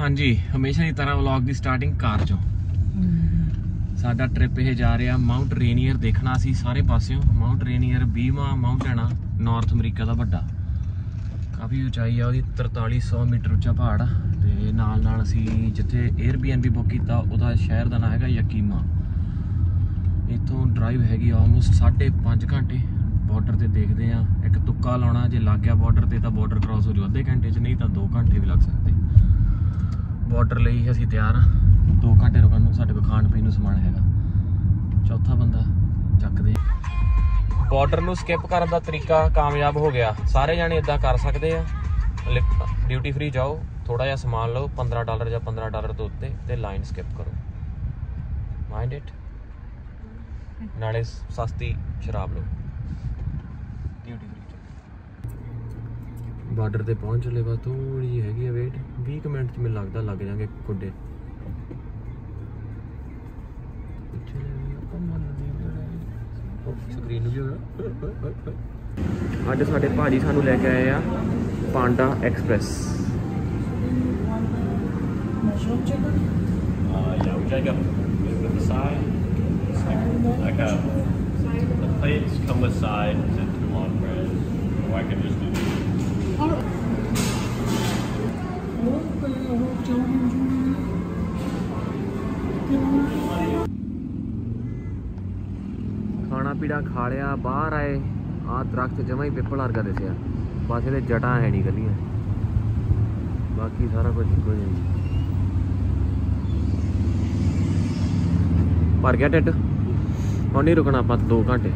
हाँ जी, हमेशा की तरह व्लॉग की स्टार्टिंग कार चो। साडा ट्रिप ये जा रहा माउंट रेनियर देखना असी सारे पासियों। माउंट रेनियर 20वां माउंटेन आ नॉर्थ अमरीका का बड़ा, काफ़ी उचाई आ, 4300 मीटर उच्चा पहाड़ आ। ते नाल नाल असी जिथे एयरबीएनबी बुक किया उहदा शहर का नाम है यकीमा। इतों ड्राइव हैगी ऑलमोस्ट 5.5 घंटे। बॉर्डर से देखते हैं, एक तुक्का लाना जे लग गया बॉर्डर से तो बॉर्डर क्रॉस हो जाओ अद्धे घंटे च, नहीं तो 2 घंटे भी लग सकते। बॉर्डर ਲਈ असी तैयार हाँ, 2 घंटे रुकन नूं साडे कोल खाण पीण नूं समान हैगा। चौथा बंदा चकदे। बॉर्डर नूं स्किप करन दा तरीका कामयाब हो गया, सारे जाने इदां कर सकते हैं। ड्यूटी फ्री जाओ, थोड़ा जिहा समान लो $15 या $15 तो उत्ते ते लाइन स्किप करो। माइंड इट, नाले सस्ती शराब लो। ड्यूटी फ्री बॉर्डर ते पहुंच चले, बस थोड़ी जी हैगी वेट, 20 मिनट च मैनूं लगदा लग जाएंगे कुड्डे। स्क्रीन भी होगा। अज साडे भाजी सानू लैके आए आ Panda Express. The plates come with sides and 2 on bread, or I can just do this. खाना पीना खा लिया, बाहर आए, आ दरख्त जमा ही पिपल वर्गा दिसया, बस ये जटा है नहीं गलियां, बाकी सारा कुछ इको ही। भर गया ढिड, हम नहीं रुकना आप 2 घंटे।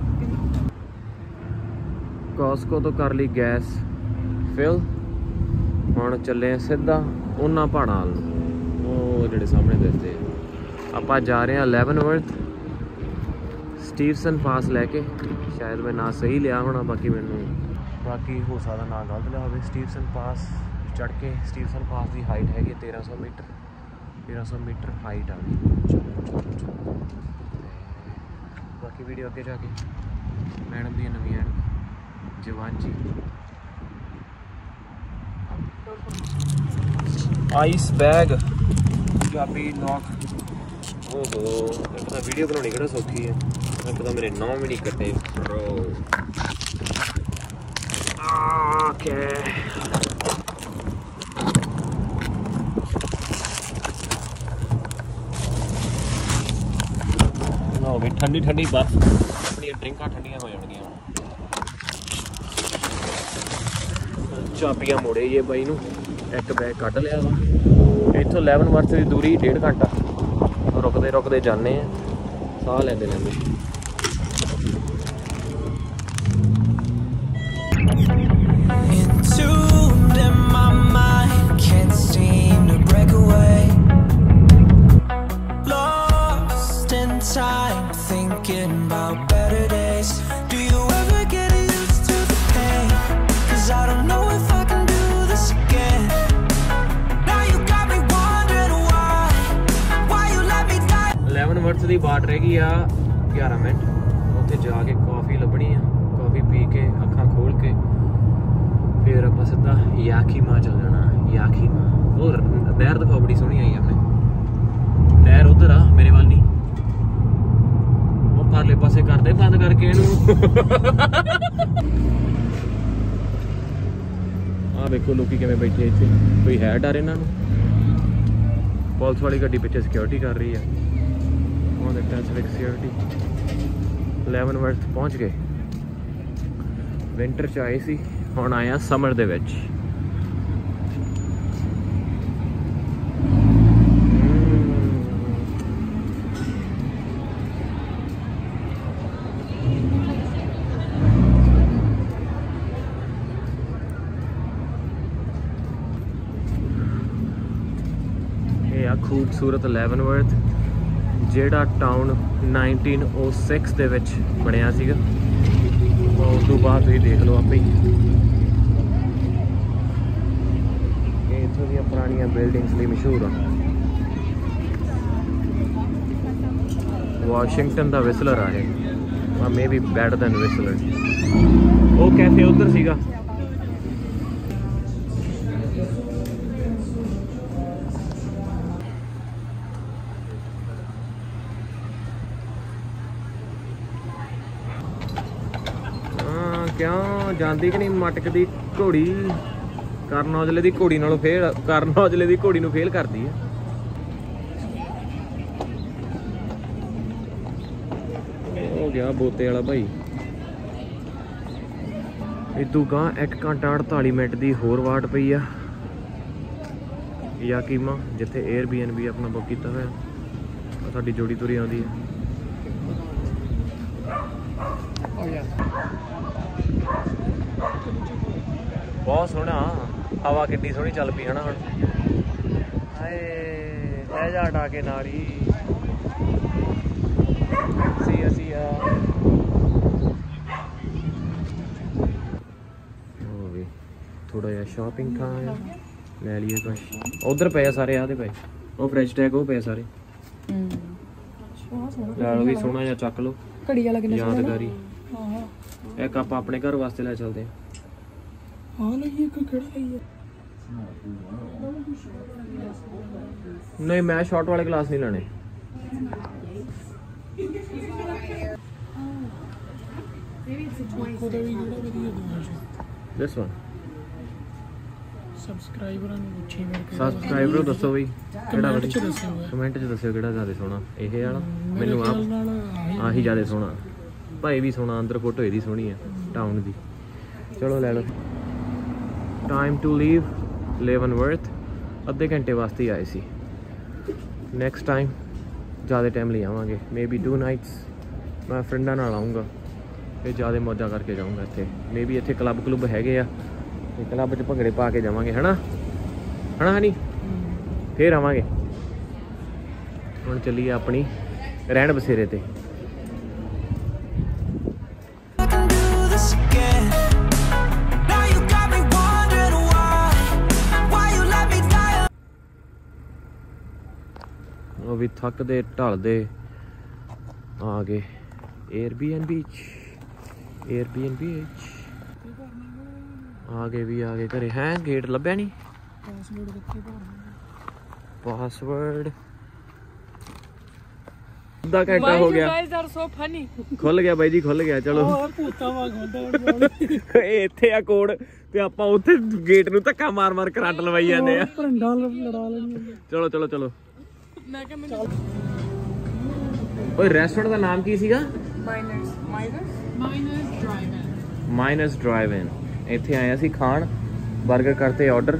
कॉस्को तो कर ली गैस फिल, हम चले सीधा उन्होंने पहाड़ों वो जो सामने दिखते हैं। आप जा रहे हैं लेवनवर्थ स्टीवसन पास लैके, शायद मैं ना सही लिया होना, बाकी मैनू बाकी हो सकता ना गलत लिया हो। स्टीवसन पास चढ़ के, स्टीवसन पास की हाइट हैगी 1300 मीटर, 1300 मीटर हाइट आ गई। बाकी वीडियो अगे जाके मैडम दी नवी एंड जवान जी। आइस बैग चाबी लॉक। ओहो, पता वीडियो बनानी किहड़ा सौखी है, मैं पता मेरे 9 भी नहीं कटे ब्रो। ओके हो गई ठंडी ठंडी बर्फ, अपनी ड्रिंक ठंडियां हो जाएगी। चाबियां मोड़े ये बाई नू, एक बैग कट लिया वा। इतों लेवनवर्थ की दूरी 1.5 घंटा, रुकते रुकते जाने, साह लेंदे लेंदे। लेवनवर्थ की बाट रह गई आ 11 मिनट, उत्थे जाके कॉफ़ी लभनी है, कॉफ़ी पी के अखां खोल के फिर आप सीधा याकीमा चल जाना। याकीमा वो नहर दिखाओ, बड़ी सोहनी आई हमने। नहर उधर आ, मेरे वाल नहीं, वो परले पासे करते बंद करके आ देखो लोग किवें बैठे इत्थे, कोई है डर इन्हां नूं। पुलिस वाली गड्डी पिछे सिक्योरिटी कर रही है। सिक्योरिटी। लेवनवर्थ पहुंच गए, विंटर च आए सी, हुण आए आ समर दे विच। ये खूबसूरत लेवनवर्थ ਜਿਹੜਾ टाउन 1906 ਦੇ ਵਿੱਚ ਬਣਿਆ ਸੀਗਾ। ਉਸ ਤੋਂ ਬਾਅਦ ਤੁਸੀਂ ਦੇਖ ਲਓ ਆਪੇ ਹੀ, ਇਹ ਇੱਥੋਂ ਦੀਆਂ ਪੁਰਾਣੀਆਂ ਬਿਲਡਿੰਗਸ ਲਈ ਮਸ਼ਹੂਰ ਆ। ਵਾਸ਼ਿੰਗਟਨ ਦਾ ਵਿਸਲਰ ਆ ਇਹ, maybe better than Whistler. ਉਹ ਕੈਫੇ ਉੱਧਰ ਸੀਗਾ। ਕਿਉਂ ਜਾਂਦੀ ਕਿ ਨਹੀਂ ਮਟਕ ਦੀ ਘੋੜੀ? ਕਰਨ ਔਜਲੇ ਦੀ ਘੋੜੀ ਨਾਲੋਂ ਫੇਲ, ਕਰਨ ਔਜਲੇ ਦੀ ਘੋੜੀ ਨੂੰ ਫੇਲ ਕਰਦੀ ਆ। ਹੋ ਗਿਆ ਬੋਤੇ ਵਾਲਾ ਭਾਈ। ਇਦੋਂ ਗਾਂ 1 ਘੰਟਾ 48 ਮਿੰਟ ਦੀ ਹੋਰ ਵਾਟ ਪਈ ਆ ਯਾਕੀਮਾ, ਜਿੱਥੇ Airbnb ਆਪਣਾ ਬੁੱਕ ਕੀਤਾ ਹੋਇਆ। ਸਾਡੀ ਜੋੜੀ ਤੁਰੀ ਆਉਂਦੀ ਹੈ। ਬਹੁਤ ਸੋਹਣਾ, ਹਵਾ ਕਿੰਨੀ ਸੋਹਣੀ ਚੱਲ ਪਈ ਹਨਾ। ਹੁਣ ਹਾਏ ਲੈ ਜਾ ਹਟਾ ਕੇ ਨਾਲ ਹੀ ਅਸੀਂ ਆ ਵੀ ਥੋੜਾ ਜਿਹਾ ਸ਼ਾਪਿੰਗ ਟਾਈਮ ਲੈ ਲਈਏ ਕੁਛ। ਉਧਰ ਪਏ ਸਾਰੇ ਆਹ ਦੇ ਪਏ, ਉਹ ਫ੍ਰੈਸ਼ ਟੈਗ ਉਹ ਪਏ ਸਾਰੇ। ਯਾਰ ਉਹ ਵੀ ਸੋਹਣਾ ਜਿਹਾ ਚੱਕ ਲਓ, ਘੜੀ ਵਾਲਾ ਕਿੰਨਾ ਯਾਦਗਾਰੀ। ਹਾਂ ਇੱਕ ਆਪਾਂ ਆਪਣੇ ਘਰ ਵਾਸਤੇ ਲੈ ਚੱਲਦੇ ਹਾਂ ਲਈਏ। ਕੋਈ ਕਿਹੜਾ ਲਈਏ? ਨਹੀਂ ਮੈਂ ਸ਼ਾਰਟ ਵਾਲੇ ਗਲਾਸ ਨਹੀਂ ਲੈਣੇ। ਉਹਦਾ ਵੀ ਜਿਹੜਾ ਵਧੀਆ ਦੂਆ ਦਿਸ ਵਨ। ਸਬਸਕ੍ਰਾਈਬਰਾਂ ਨੂੰ ਪੁੱਛੀ ਮੇਰੇ ਸਬਸਕ੍ਰਾਈਬਰ ਦੱਸੋ ਬਈ ਕਿਹੜਾ ਕਮੈਂਟ ਚ ਵਧੀਆ। ਦੱਸਿਓ। ਕਮੈਂਟ 'ਚ ਦੱਸਿਓ ਕਿਹੜਾ ਜ਼ਿਆਦਾ ਸੋਹਣਾ, ਇਹ ਵਾਲਾ ਮੈਨੂੰ ਖਿਆਲ ਨਾਲ ਆਹੀ ਜ਼ਿਆਦਾ ਸੋਹਣਾ। ਭਾਈ ਵੀ ਸੋਹਣਾ, ਅੰਦਰ ਫੋਟੋ ਇਹਦੀ ਸੋਹਣੀ ਆ ਟਾਊਨ ਦੀ। ਚਲੋ ਲੈ ਲਓ। Time to leave Leavenworth. ਅੱਧੇ ਘੰਟੇ ਵਾਸਤੇ ਹੀ ਆਏ ਸੀ। ਨੈਕਸਟ ਟਾਈਮ ਜ਼ਿਆਦਾ ਟਾਈਮ ਲਈ ਆਵਾਂਗੇ, ਮੇਬੀ 2 ਨਾਈਟਸ। ਮੈਂ ਫਰੈਂਡਾਂ ਨਾਲ ਆਊਂਗਾ ਤੇ ਜ਼ਿਆਦਾ ਮੌਜਾਂ ਕਰਕੇ ਜਾਊਂਗਾ ਇੱਥੇ। ਮੇਬੀ ਇੱਥੇ ਕਲੱਬ ਹੈਗੇ ਆ, ਕਲੱਬ 'ਚ ਭੰਗੜੇ ਪਾ ਕੇ ਜਾਵਾਂਗੇ ਹਨਾ ਹਨੀ। ਫੇਰ ਆਵਾਂਗੇ। ਹੁਣ ਚੱਲੀਏ ਆਪਣੀ ਰਹਿਣ ਬਸੇਰੇ ਤੇ। ਉਹ ਵੀ ਥੱਕਦੇ ਢਲਦੇ ਆ ਗਏ Airbnb ਆ ਗਏ ਘਰੇ। ਹੈ ਗੇਟ ਲੱਭਿਆ ਨਹੀਂ, ਪਾਸਵਰਡ ਕਿੱਥੇ ਭਰਨਾ? ਪਾਸਵਰਡ ਅੱਧਾ ਘੰਟਾ ਹੋ ਗਿਆ। Guys are so funny. ਖੁੱਲ ਗਿਆ ਬਾਈ ਜੀ, ਖੁੱਲ ਗਿਆ। ਚਲੋ ਭੂਤਾ ਵਾ ਗੋਡਾ ਇਹ ਇੱਥੇ ਆ ਕੋਡ ਤੇ ਆਪਾਂ ਉੱਥੇ ਗੇਟ ਨੂੰ ਧੱਕਾ ਮਾਰ ਕਰੰਟ ਲਵਾਈ ਜਾਂਦੇ ਆ। ਭਰੰਡਾ ਲੜਾ ਲੈਣੀ। ਚਲੋ ਮੈਂ ਕਿਹਾ ਮੈਨੂੰ ਓਏ ਰੈਸਟੋਰੈਂਟ ਦਾ ਨਾਮ ਕੀ ਸੀਗਾ? Minus drive in. ਇੱਥੇ ਆਏ ਅਸੀਂ ਖਾਣ। 버ਗਰ ਕਰਤੇ ਆਰਡਰ।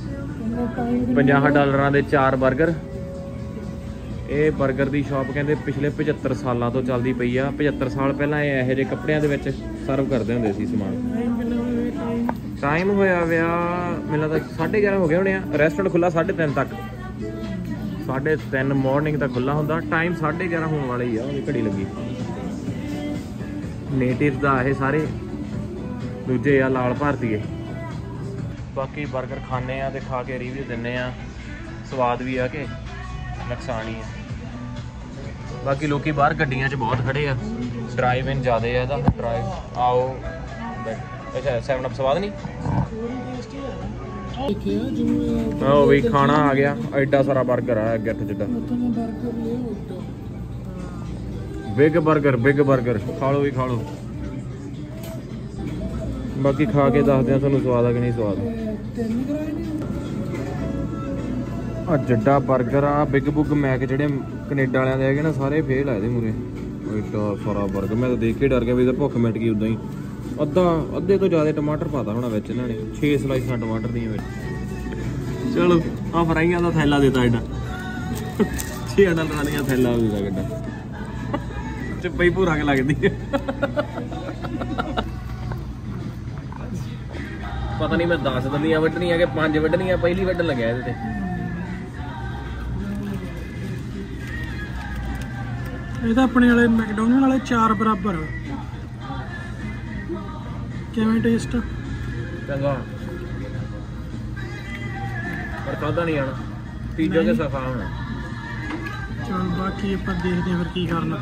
$50 ਦੇ 4 버ਗਰ। ਇਹ 버ਗਰ ਦੀ ਸ਼ਾਪ ਕਹਿੰਦੇ ਪਿਛਲੇ 75 ਸਾਲਾਂ ਤੋਂ ਚੱਲਦੀ ਪਈ ਆ। 75 ਸਾਲ ਪਹਿਲਾਂ ਇਹ ਇਹੋ ਜਿਹੇ ਕੱਪੜਿਆਂ ਦੇ ਵਿੱਚ ਸਰਵ ਕਰਦੇ ਹੁੰਦੇ ਸੀ ਸਮਾਨ। ਟਾਈਮ ਹੋਇਆ ਵਿਆ ਮੈਨੂੰ ਲੱਗਦਾ 11:30 ਹੋ ਗਏ ਹੋਣੇ ਆ। ਰੈਸਟੋਰੈਂਟ ਖੁੱਲਾ 3:30 ਤੱਕ। 3:30 ਮਾਰਨਿੰਗ ਤੱਕ ਖੁੱਲਾ ਹੁੰਦਾ। ਟਾਈਮ 11:30 ਹੋਣ ਵਾਲਾ ਹੀ ਆ। ਉਹਦੀ ਘੜੀ ਲੱਗੀ। ਨੇਟਿਵ ਦਾ ਇਹ ਸਾਰੇ, ਦੂਜੇ ਆ ਲਾਲ ਭਾਰਤੀਏ। ਬਾਕੀ 버ਗਰ ਖਾਣੇ ਆ ਤੇ ਖਾ ਕੇ ਰਿਵਿਊ ਦਿੰਨੇ ਆ। ਸਵਾਦ ਵੀ ਆ ਕਿ ਨੁਕਸਾਨ ਹੀ ਆ। ਬਾਕੀ ਲੋਕੀ ਬਾਹਰ ਗੱਡੀਆਂ 'ਚ ਬਹੁਤ ਖੜੇ ਆ। ਡਰਾਈਵ ਇਨ ਜ਼ਿਆਦਾ ਆ ਇਹਦਾ। ਡਰਾਈਵ ਆਓ। ਅੱਛਾ 7 ਅਪ ਸਵਾਦ ਨਹੀਂ। ਆਓ ਵੀ ਖਾਣਾ ਆ ਗਿਆ। ਐਡਾ ਸਾਰਾ 버ਗਰ ਆ ਗਿੱਠ ਜਿੱਡਾ। ਬਿਗ 버ਗਰ ਖਾ ਲਓ ਵੀ ਖਾ ਲਓ। ਬਾਕੀ ਖਾ ਕੇ ਦੱਸਦੇ ਆ ਤੁਹਾਨੂੰ ਸਵਾਦ ਆ ਕਿ ਨਹੀਂ ਸਵਾਦ। ਆ ਜੱਡਾ 버ਗਰ ਆ। ਬਿਗ ਬੁੱਗ ਮੈਕ ਜਿਹੜੇ ਕੈਨੇਡਾ ਵਾਲਿਆਂ ਦੇ ਹੈਗੇ ਨਾ ਸਾਰੇ ਫੇਲ ਆ ਇਹਦੇ ਮੂਰੇ। ਐਡਾ ਸਾਰਾ 버ਗਰ ਮੈਂ ਤਾਂ ਦੇਖ ਕੇ ਡਰ ਗਿਆ ਵੀ ਇਹਦਾ ਭੁੱਖ ਮਿਟ ਗਈ ਉਦਾਂ ਹੀ। ਅੱਧੇ ਤੋਂ ਜ਼ਿਆਦਾ ਟਮਾਟਰ ਪਾਤਾ ਹੋਣਾ ਵਿੱਚ ਇਹਨਾਂ ਨੇ। 6 ਸਲਾਈਸਾਂ ਟਮਾਟਰ ਦੀਆਂ ਵਿੱਚ। ਚਲੋ ਆ ਫਰਾਈਆਂ ਦਾ ਥੈਲਾ ਦੇਤਾ ਐਡਾ। $6 ਦੀਆਂ ਥੈਲਾ ਦੇਤਾ ਗੱਡਾ। ਚੱਪਈ ਭੂਰਾ ਕੇ ਲੱਗਦੀ ਹੈ। ਪਤਾ ਨਹੀਂ ਮੈਂ 10 ਦੰਦੀਆਂ ਵੱਢਣੀਆਂ ਕਿ 5 ਵੱਢਣੀਆਂ। ਪਹਿਲੀ ਵੱਢਣ ਲੱਗਿਆ ਇਹਦੇ ਤੇ। ਇਹ ਤਾਂ ਆਪਣੇ ਵਾਲੇ ਮੈਕਡੋਨਲਡ ਵਾਲੇ 4 ਬਰਾਬਰ। ਕਿਵੇਂ ਟੇਸਟ? ਚੰਗਾ ਪਰ ਖਾਦਾ ਨਹੀਂ ਆਣਾ। ਪੀਜ਼ਾ ਕੇ ਸਫਾ ਹੋਣਾ। ਚਲ ਬਾਕੀ ਆਪਾਂ ਦੇਖਦੇ ਫਿਰ ਕੀ ਕਰਨਾ।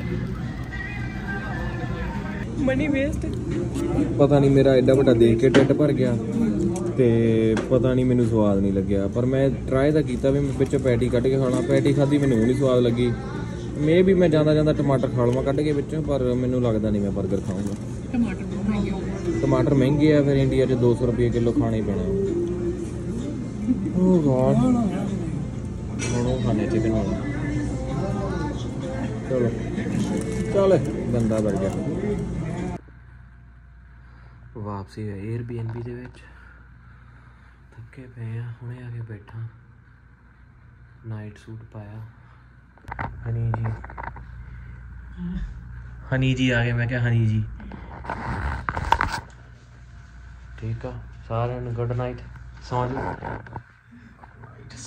Money waste. ਪਤਾ ਨਹੀਂ ਮੇਰਾ ਐਡਾ ਵੱਡਾ ਦੇਖ ਕੇ ਢਿੱਡ ਭਰ ਗਿਆ ਤੇ ਪਤਾ ਨਹੀਂ ਮੈਨੂੰ ਸਵਾਦ ਨਹੀਂ ਲੱਗਿਆ। ਪਰ ਮੈਂ ਟਰਾਈ ਤਾਂ ਕੀਤਾ ਵੀ ਮੈਂ ਵਿੱਚੋਂ ਪੈਟੀ ਕੱਢ ਕੇ ਖਾਣਾ। ਪੈਟੀ ਖਾਧੀ ਮੈਨੂੰ ਨਹੀਂ ਸਵਾਦ ਲੱਗੀ। ਮੇ ਵੀ ਮੈਂ ਜਾਂਦਾ ਟਮਾਟਰ ਖਾ ਲਵਾਂ ਕੱਢ ਕੇ ਵਿੱਚੋਂ। ਪਰ ਮੈਨੂੰ ਲੱਗਦਾ ਨਹੀਂ ਮੈਂ 버ਗਰ ਖਾਊਂਗਾ। टमाटर बहुत महंगे हो गए। टमाटर महंगे आ, फिर इंडिया च 200 रुपये किलो खाने ही पैना। ओह गॉड, ਹੁਣ ਉਹ ਖਾਣੇ चिकन वाला। चलो चल गंदा बर्गर। वापसी है एयरबीएनबी ਦੇ ਵਿੱਚ, ਥੱਕੇ ਪਏ ਆ, ਹੁਣੇ ਆ ਕੇ ਬੈਠਾ, ਨਾਈਟ ਸੂਟ ਪਾਇਆ। ਹਨੀ ਜੀ ਆ ਗਏ, ਮੈਂ ਕਿਹਾ ਹਨੀ ਜੀ। ਠੀਕ ਆ, ਸਾਰਿਆਂ ਨੂੰ ਗੁੱਡ ਨਾਈਟ, ਸੌਂ ਜਾਓ।